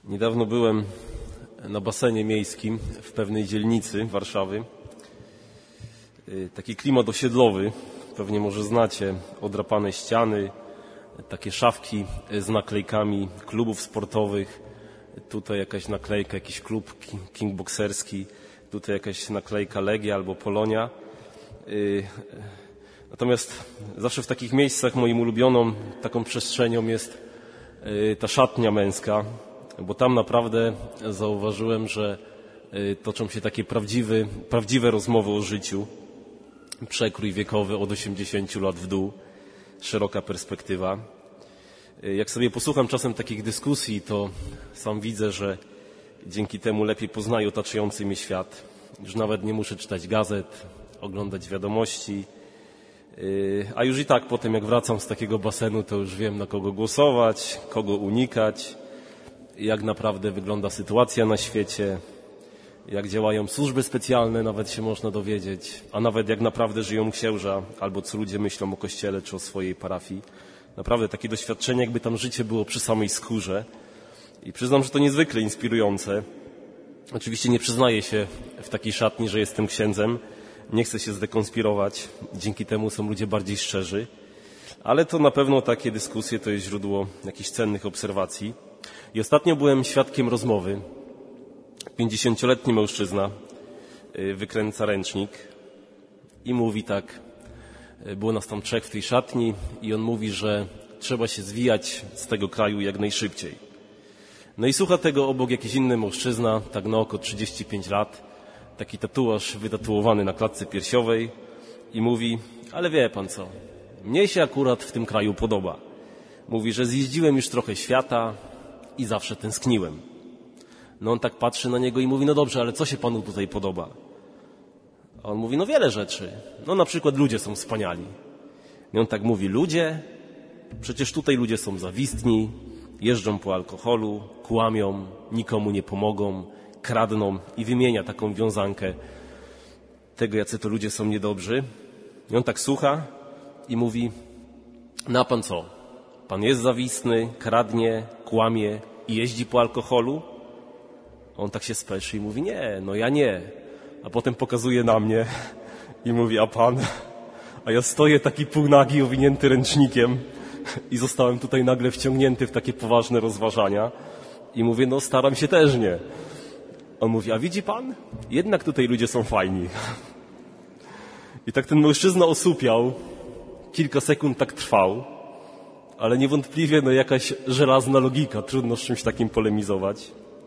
Niedawno byłem na basenie miejskim w pewnej dzielnicy Warszawy. Taki klimat osiedlowy, pewnie może znacie, odrapane ściany, takie szafki z naklejkami klubów sportowych. Tutaj jakaś naklejka, jakiś klub kickbokserski, tutaj jakaś naklejka Legia albo Polonia. Natomiast zawsze w takich miejscach moim ulubioną taką przestrzenią jest ta szatnia męska, bo tam naprawdę zauważyłem, że toczą się takie prawdziwe rozmowy o życiu. Przekrój wiekowy od 80 lat w dół, szeroka perspektywa. Jak sobie posłucham czasem takich dyskusji, to sam widzę, że dzięki temu lepiej poznaję otaczający mnie świat. Już nawet nie muszę czytać gazet, oglądać wiadomości, a już i tak potem jak wracam z takiego basenu, to już wiem, na kogo głosować, kogo unikać, jak naprawdę wygląda sytuacja na świecie, jak działają służby specjalne, nawet się można dowiedzieć, a nawet jak naprawdę żyją księża, albo co ludzie myślą o kościele czy o swojej parafii. Naprawdę takie doświadczenie, jakby tam życie było przy samej skórze. I przyznam, że to niezwykle inspirujące. Oczywiście nie przyznaję się w takiej szatni, że jestem księdzem. Nie chcę się zdekonspirować. Dzięki temu są ludzie bardziej szczerzy. Ale to na pewno takie dyskusje to jest źródło jakichś cennych obserwacji. I ostatnio byłem świadkiem rozmowy. 50-letni mężczyzna wykręca ręcznik i mówi tak. Było nas tam 3 w tej szatni i on mówi, że trzeba się zwijać z tego kraju jak najszybciej. No i słucha tego obok jakiś inny mężczyzna, tak na oko 35 lat, taki tatuaż wytatuowany na klatce piersiowej i mówi, ale wie pan co, mnie się akurat w tym kraju podoba. Mówi, że zjeździłem już trochę świata i zawsze tęskniłem. No on tak patrzy na niego i mówi, no dobrze, ale co się panu tutaj podoba? A on mówi, no wiele rzeczy. No na przykład ludzie są wspaniali. I on tak mówi, ludzie? Przecież tutaj ludzie są zawistni, jeżdżą po alkoholu, kłamią, nikomu nie pomogą, kradną i wymienia taką wiązankę tego, jacy to ludzie są niedobrzy. I on tak słucha i mówi, no a pan co? Pan jest zawistny, kradnie, kłamie i jeździ po alkoholu? On tak się speszy i mówi, nie, no ja nie. A potem pokazuje na mnie i mówi, a pan? A ja stoję taki półnagi, owinięty ręcznikiem i zostałem tutaj nagle wciągnięty w takie poważne rozważania. I mówię, no staram się też nie. On mówi, a widzi pan? Jednak tutaj ludzie są fajni. I tak ten mężczyzna osłupiał, kilka sekund tak trwał, ale niewątpliwie no jakaś żelazna logika, trudno z czymś takim polemizować.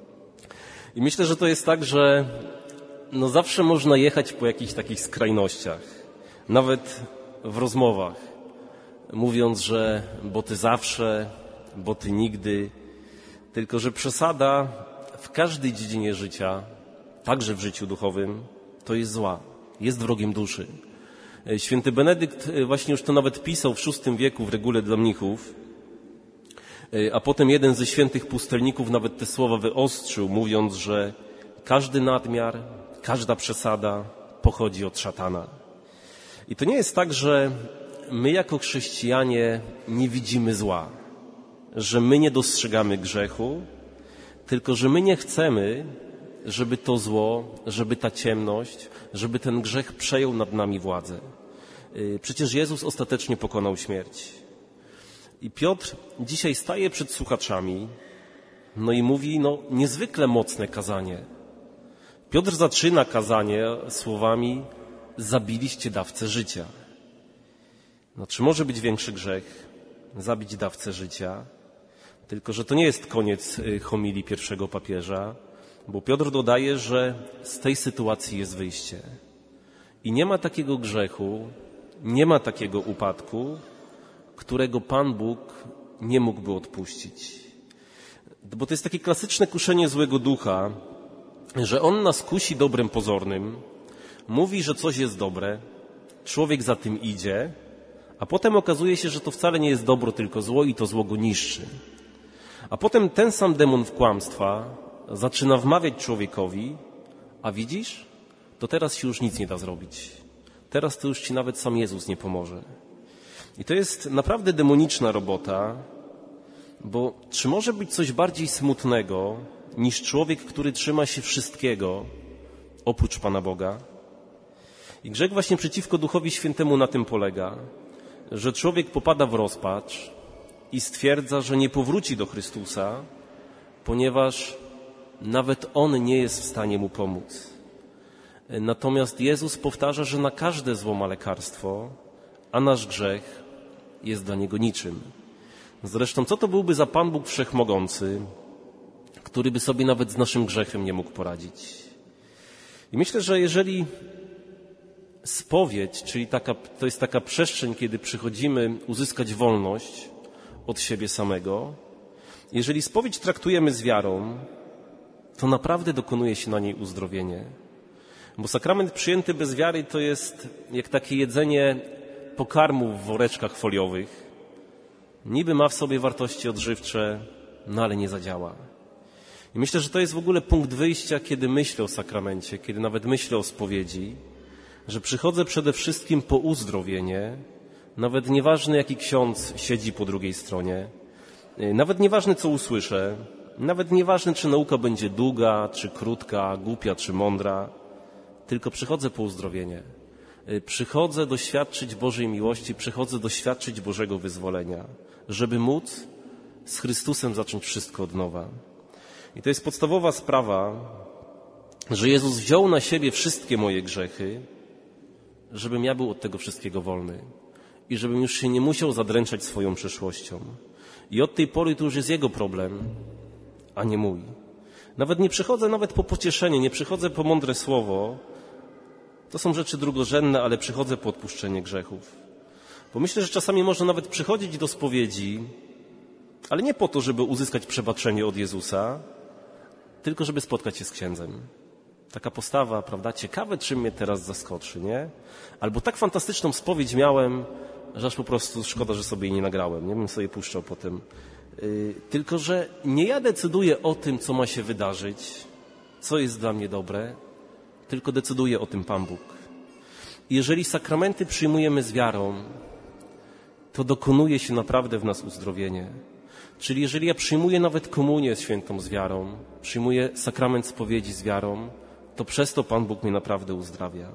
I myślę, że to jest tak, że no zawsze można jechać po jakichś takich skrajnościach, nawet w rozmowach, mówiąc, że bo ty zawsze, bo ty nigdy, tylko że przesada w każdej dziedzinie życia, także w życiu duchowym, to jest zła, jest wrogiem duszy. Święty Benedykt właśnie już to nawet pisał w VI wieku w regule dla mnichów, a potem jeden ze świętych pustelników nawet te słowa wyostrzył, mówiąc, że każdy nadmiar, każda przesada pochodzi od szatana. I to nie jest tak, że my jako chrześcijanie nie widzimy zła, że my nie dostrzegamy grzechu, tylko że my nie chcemy, żeby to zło, żeby ta ciemność, żeby ten grzech przejął nad nami władzę. Przecież Jezus ostatecznie pokonał śmierć. I Piotr dzisiaj staje przed słuchaczami, no i mówi, no niezwykle mocne kazanie. Piotr zaczyna kazanie słowami, zabiliście dawcę życia. No czy może być większy grzech, zabić dawcę życia? Tylko że to nie jest koniec homilii pierwszego papieża, bo Piotr dodaje, że z tej sytuacji jest wyjście. I nie ma takiego grzechu, nie ma takiego upadku, którego Pan Bóg nie mógłby odpuścić. Bo to jest takie klasyczne kuszenie złego ducha, że on nas kusi dobrem pozornym, mówi, że coś jest dobre, człowiek za tym idzie, a potem okazuje się, że to wcale nie jest dobro, tylko zło i to zło go niszczy. A potem ten sam demon kłamstwa zaczyna wmawiać człowiekowi, a widzisz, to teraz się już nic nie da zrobić. Teraz to już ci nawet sam Jezus nie pomoże. I to jest naprawdę demoniczna robota, Bo czy może być coś bardziej smutnego niż człowiek, który trzyma się wszystkiego oprócz Pana Boga? I grzech właśnie przeciwko Duchowi Świętemu na tym polega, że człowiek popada w rozpacz i stwierdza, że nie powróci do Chrystusa, ponieważ nawet On nie jest w stanie mu pomóc. Natomiast Jezus powtarza, że na każde zło ma lekarstwo, a nasz grzech jest dla Niego niczym. Zresztą co to byłby za Pan Bóg Wszechmogący, który by sobie nawet z naszym grzechem nie mógł poradzić? I myślę, że jeżeli spowiedź, czyli to jest taka przestrzeń, kiedy przychodzimy uzyskać wolność od siebie samego, jeżeli spowiedź traktujemy z wiarą, to naprawdę dokonuje się na niej uzdrowienie. Bo sakrament przyjęty bez wiary to jest jak takie jedzenie pokarmu w woreczkach foliowych. Niby ma w sobie wartości odżywcze, no ale nie zadziała. I myślę, że to jest w ogóle punkt wyjścia, kiedy myślę o sakramencie, kiedy nawet myślę o spowiedzi, że przychodzę przede wszystkim po uzdrowienie, nawet nieważne jaki ksiądz siedzi po drugiej stronie, nawet nieważne co usłyszę, nawet nieważne czy nauka będzie długa, czy krótka, głupia, czy mądra, tylko przychodzę po uzdrowienie. Przychodzę doświadczyć Bożej miłości, przychodzę doświadczyć Bożego wyzwolenia, żeby móc z Chrystusem zacząć wszystko od nowa. I to jest podstawowa sprawa, że Jezus wziął na siebie wszystkie moje grzechy, żebym ja był od tego wszystkiego wolny i żebym już się nie musiał zadręczać swoją przeszłością. I od tej pory to już jest Jego problem, a nie mój. Nawet nie przychodzę po pocieszenie, nie przychodzę po mądre słowo. To są rzeczy drugorzędne, ale przychodzę po odpuszczenie grzechów. Bo myślę, że czasami można nawet przychodzić do spowiedzi, ale nie po to, żeby uzyskać przebaczenie od Jezusa, tylko żeby spotkać się z księdzem. Taka postawa, prawda? Ciekawe, czym mnie teraz zaskoczy, nie? Albo tak fantastyczną spowiedź miałem, że aż po prostu szkoda, że sobie jej nie nagrałem. Nie bym sobie puszczał potem. Tylko że nie ja decyduję o tym, co ma się wydarzyć, co jest dla mnie dobre, tylko decyduje o tym Pan Bóg. I jeżeli sakramenty przyjmujemy z wiarą, to dokonuje się naprawdę w nas uzdrowienie. Czyli jeżeli ja przyjmuję nawet komunię świętą z wiarą, przyjmuję sakrament spowiedzi z wiarą, to przez to Pan Bóg mnie naprawdę uzdrawia.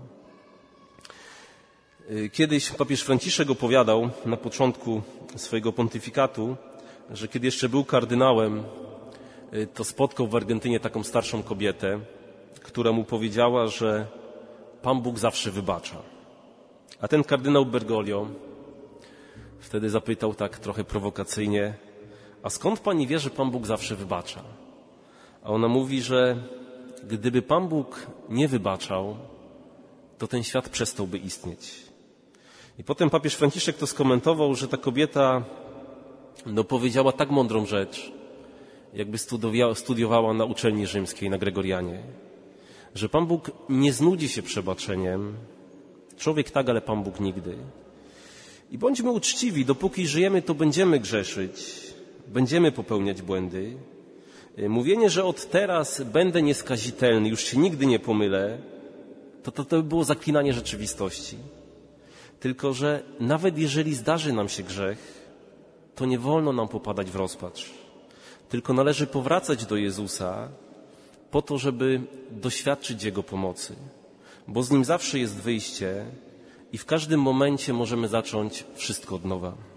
Kiedyś papież Franciszek opowiadał na początku swojego pontyfikatu, że kiedy jeszcze był kardynałem, to spotkał w Argentynie taką starszą kobietę, która mu powiedziała, że Pan Bóg zawsze wybacza. A ten kardynał Bergoglio wtedy zapytał tak trochę prowokacyjnie: a skąd pani wie, że Pan Bóg zawsze wybacza? A ona mówi, że gdyby Pan Bóg nie wybaczał, to ten świat przestałby istnieć. I potem papież Franciszek to skomentował, że ta kobieta powiedziała tak mądrą rzecz, jakby studiowała na uczelni rzymskiej, na Gregorianie, że Pan Bóg nie znudzi się przebaczeniem, człowiek tak, ale Pan Bóg nigdy. I bądźmy uczciwi, dopóki żyjemy, to będziemy grzeszyć, będziemy popełniać błędy. Mówienie, że od teraz będę nieskazitelny, już się nigdy nie pomylę, to by było zaklinanie rzeczywistości. Tylko że nawet jeżeli zdarzy nam się grzech, to nie wolno nam popadać w rozpacz. Tylko należy powracać do Jezusa po to, żeby doświadczyć Jego pomocy. Bo z Nim zawsze jest wyjście i w każdym momencie możemy zacząć wszystko od nowa.